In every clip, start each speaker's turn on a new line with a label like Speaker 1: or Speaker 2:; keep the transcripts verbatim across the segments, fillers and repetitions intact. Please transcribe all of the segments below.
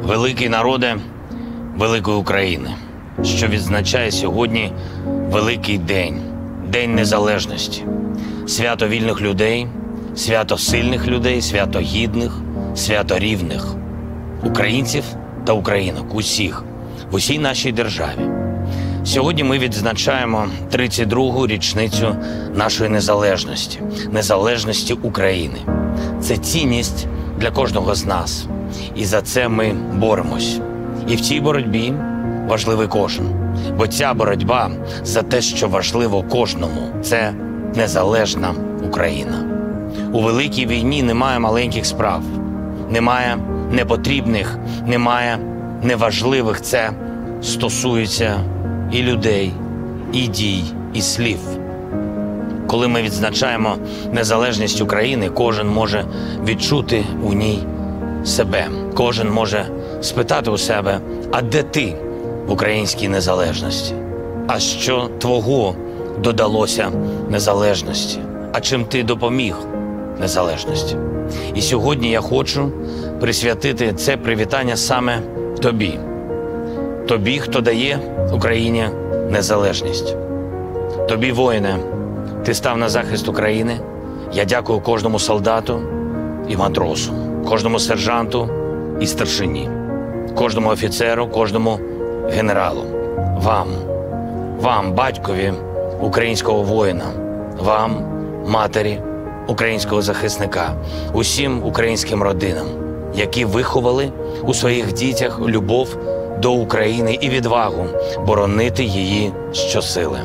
Speaker 1: великий народе великої України, що відзначає сьогодні великий день, День Незалежності, свято вільних людей, свято сильних людей, свято гідних, свято рівних, українців та українок, усіх, в усій нашій державі. Сьогодні ми відзначаємо тридцять другу річницю нашої незалежності, незалежності України. Це цінність для кожного з нас. І за це ми боремось. І в цій боротьбі важливий кожен. Бо ця боротьба за те, що важливо кожному, це незалежна Україна. У великій війні немає маленьких справ, немає непотрібних, немає неважливих. Це стосується і людей, і дій, і слів. Коли ми відзначаємо незалежність України, кожен може відчути у ній себе. Кожен може спитати у себе, а де ти в українській незалежності? А що твого додалося незалежності? А чим ти допоміг незалежності? І сьогодні я хочу присвятити це привітання саме тобі. Тобі, хто дає Україні незалежність. Тобі, воїне, ти став на захист України. Я дякую кожному солдату і матросу, кожному сержанту і старшині, кожному офіцеру, кожному генералу. Вам, вам, батькові українського воїна, вам, матері українського захисника, усім українським родинам, які виховали у своїх дітях любов до України і відвагу боронити її щосили.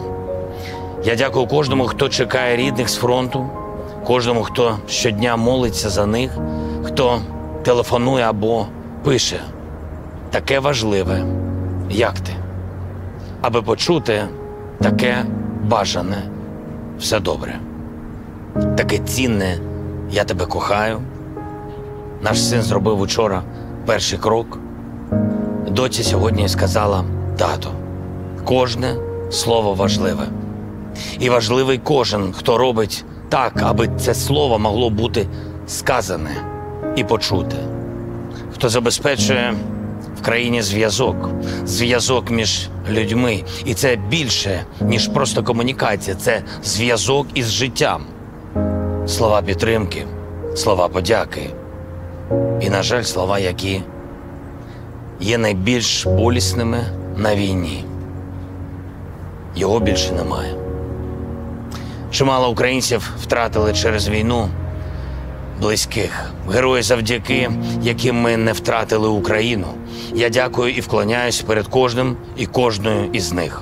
Speaker 1: Я дякую кожному, хто чекає рідних з фронту, кожному, хто щодня молиться за них, хто телефонує або пише таке важливе, як ти, аби почути таке бажане все добре, таке цінне я тебе кохаю. Наш син зробив учора перший крок. Доці сьогодні сказала тато. Кожне слово важливе. І важливий кожен, хто робить так, аби це слово могло бути сказане і почуте. Хто забезпечує в країні зв'язок, зв'язок між людьми. І це більше, ніж просто комунікація, це зв'язок із життям. Слова підтримки, слова подяки. І, на жаль, слова, які є найбільш болісними на війні. Його більше немає. Чимало українців втратили через війну близьких. Герої, завдяки яким ми не втратили Україну. Я дякую і вклоняюсь перед кожним і кожною із них.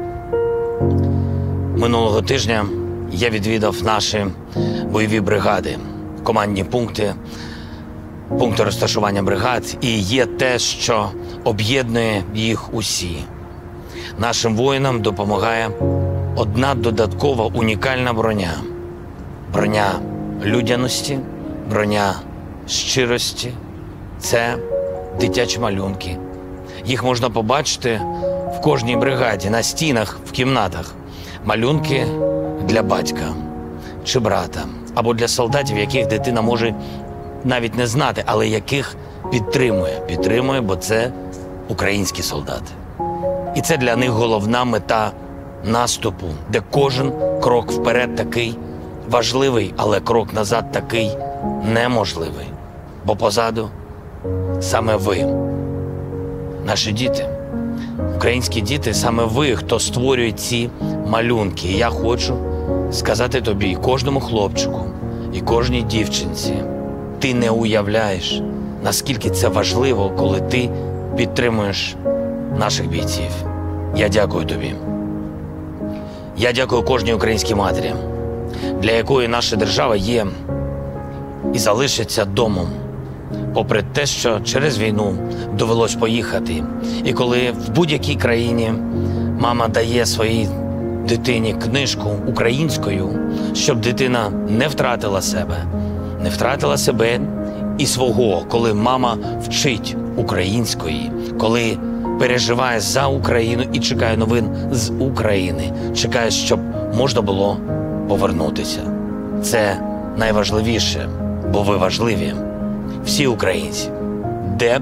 Speaker 1: Минулого тижня я відвідав наші бойові бригади, командні пункти, пункти розташування бригад, і є те, що об'єднує їх усі. Нашим воїнам допомагає одна додаткова унікальна броня. Броня людяності, броня щирості. Це дитячі малюнки. Їх можна побачити в кожній бригаді, на стінах, в кімнатах. Малюнки для батька чи брата, або для солдатів, яких дитина може навіть не знати, але яких підтримує. Підтримує, бо це українські солдати. І це для них головна мета наступу, де кожен крок вперед такий важливий, але крок назад такий неможливий. Бо позаду саме ви, наші діти, українські діти, саме ви, хто створює ці малюнки. І я хочу сказати тобі, і кожному хлопчику, і кожній дівчинці, ти не уявляєш, наскільки це важливо, коли ти підтримуєш наших бійців. Я дякую тобі. Я дякую кожній українській матері, для якої наша держава є і залишиться домом. Попри те, що через війну довелось поїхати. І коли в будь-якій країні мама дає своїй дитині книжку українською, щоб дитина не втратила себе, не втратила себе і свого, коли мама вчить української, коли переживає за Україну і чекає новин з України, чекає, щоб можна було повернутися. Це найважливіше, бо ви важливі. Всі українці, де б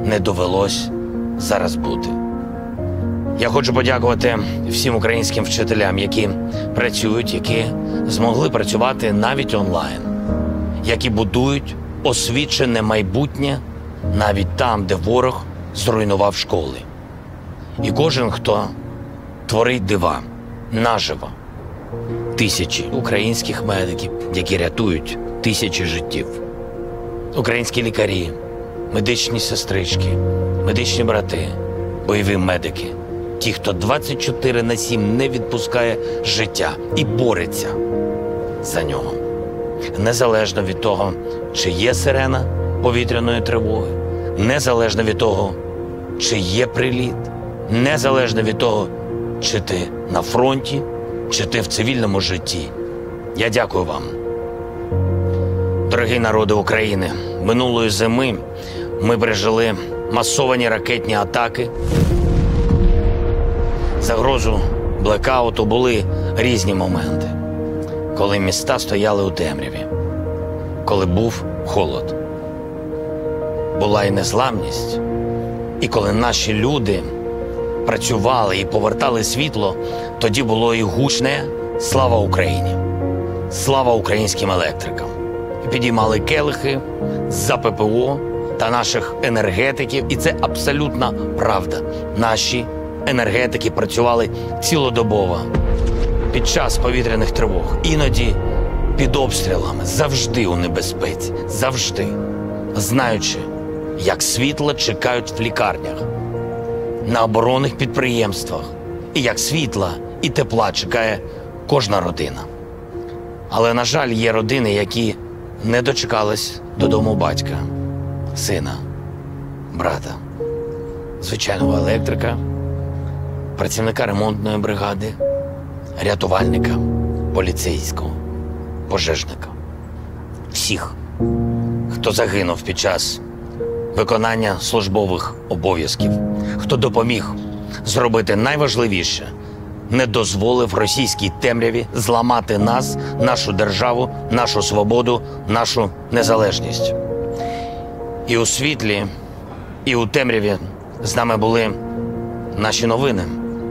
Speaker 1: не довелось зараз бути. Я хочу подякувати всім українським вчителям, які працюють, які змогли працювати навіть онлайн, які будують освічене майбутнє навіть там, де ворог зруйнував школи. І кожен, хто творить дива наживо. Тисячі українських медиків, які рятують тисячі життів. Українські лікарі, медичні сестрички, медичні брати, бойові медики. Ті, хто двадцять чотири на сім не відпускає життя і бореться за нього. Незалежно від того, чи є сирена повітряної тривоги, незалежно від того, чи є приліт, незалежно від того, чи ти на фронті, чи ти в цивільному житті. Я дякую вам. Дорогі народи України, минулої зими ми пережили масовані ракетні атаки, загрозу блекауту, були різні моменти, коли міста стояли у темряві, коли був холод. Була і незламність, і коли наші люди працювали і повертали світло, тоді було і гучне «Слава Україні!», «Слава українським електрикам!». І підіймали келихи за ППО та наших енергетиків, і це абсолютна правда. Наші енергетики працювали цілодобово під час повітряних тривог, іноді під обстрілами, завжди у небезпеці, завжди, знаючи, як світла чекають в лікарнях, на оборонних підприємствах, і як світла і тепла чекає кожна родина. Але, на жаль, є родини, які не дочекались додому батька, сина, брата, звичайного електрика, працівника ремонтної бригади, рятувальника, поліцейського, пожежника. Всіх, хто загинув під час виконання службових обов'язків, хто допоміг зробити найважливіше, не дозволив російській темряві зламати нас, нашу державу, нашу свободу, нашу незалежність. І у світлі, і у темряві з нами були наші новини,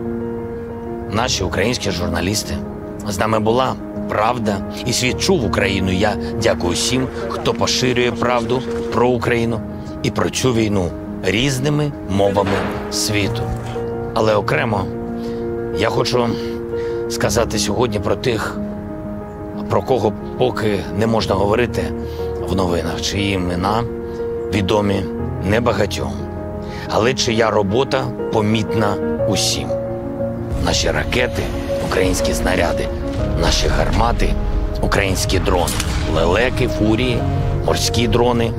Speaker 1: наші українські журналісти. З нами була правда, і світ чув Україну. Я дякую всім, хто поширює правду про Україну і про цю війну різними мовами світу. Але окремо я хочу сказати сьогодні про тих, про кого поки не можна говорити в новинах, чиї імена відомі небагатьом, але чия робота помітна усім. Наші ракети, українські снаряди, наші гармати, українські дрони, лелеки, фурії, морські дрони,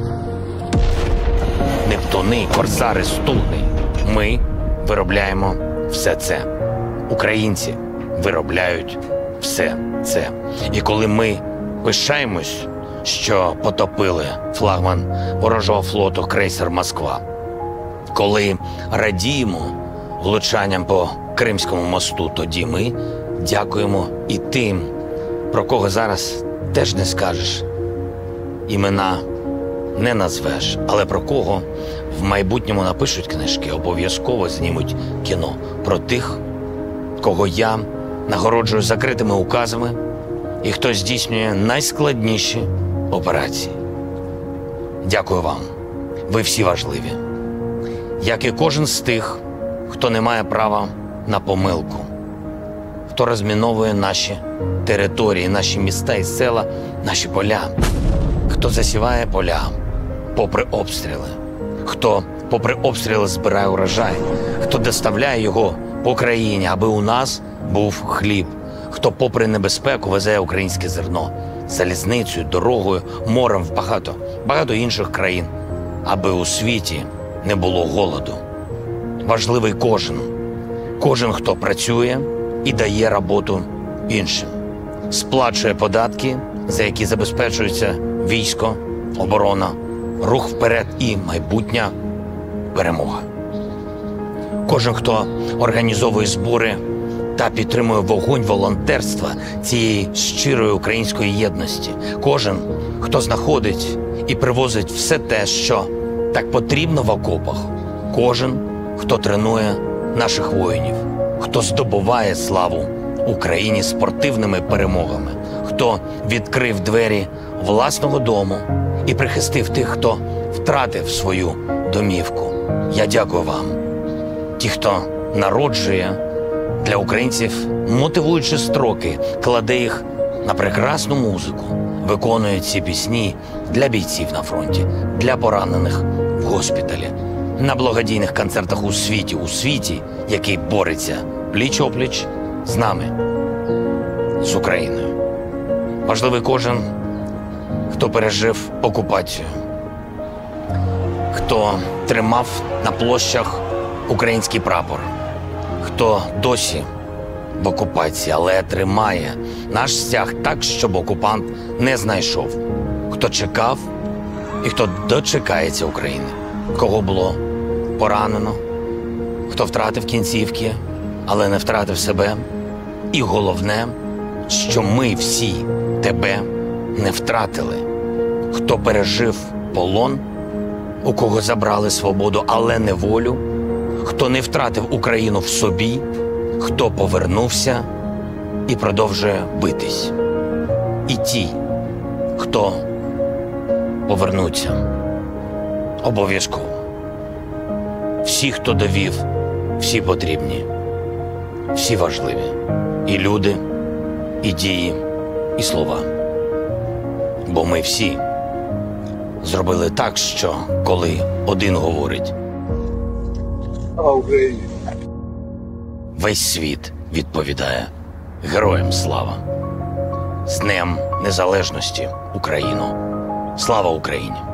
Speaker 1: нептуни, корсари, стугни. Ми виробляємо все це. Українці виробляють все це. І коли ми пишаємось, що потопили флагман ворожого флоту крейсер «Москва», коли радіємо влучанням по Кримському мосту, тоді ми дякуємо і тим, про кого зараз теж не скажеш, імена не назвеш, але про кого в майбутньому напишуть книжки, обов'язково знімуть кіно. Про тих, кого я нагороджую закритими указами і хто здійснює найскладніші операції. Дякую вам. Ви всі важливі. Як і кожен з тих, хто не має права на помилку, хто розміновує наші території, наші міста і села, наші поля, хто засіває поля попри обстріли, хто попри обстріли збирає урожай, хто доставляє його по країні, аби у нас був хліб, хто попри небезпеку везе українське зерно залізницею, дорогою, морем в багато, багато інших країн, аби у світі не було голоду. Важливий кожен, кожен, хто працює і дає роботу іншим, сплачує податки, за які забезпечується військо, оборона, рух вперед і майбутня перемога. Кожен, хто організовує збори та підтримує вогонь волонтерства цієї щирої української єдності. Кожен, хто знаходить і привозить все те, що так потрібно в окопах, кожен, хто тренує наших воїнів, хто здобуває славу Україні спортивними перемогами, хто відкрив двері власного дому і прихистив тих, хто втратив свою домівку. Я дякую вам, ті, хто народжує для українців мотивуючі строки, кладе їх на прекрасну музику, виконує ці пісні для бійців на фронті, для поранених в госпіталі, на благодійних концертах у світі, у світі, який бореться пліч-опліч з нами, з Україною. Важливий кожен, хто пережив окупацію, хто тримав на площах український прапор, хто досі в окупації, але тримає наш стяг так, щоб окупант не знайшов, хто чекав і хто дочекається України, кого було поранено, хто втратив кінцівки, але не втратив себе. І головне, що ми всі тебе не втратили, хто пережив полон, у кого забрали свободу, але не волю, хто не втратив Україну в собі, хто повернувся і продовжує битись. І ті, хто повернуться, обов'язково. Всі, хто довів, всі потрібні, всі важливі. І люди, і дії, і слова. Бо ми всі зробили так, що коли один говорить,
Speaker 2: Слава Україні!
Speaker 1: Весь світ відповідає: героям слава! З Днем Незалежності, Україно! Слава Україні!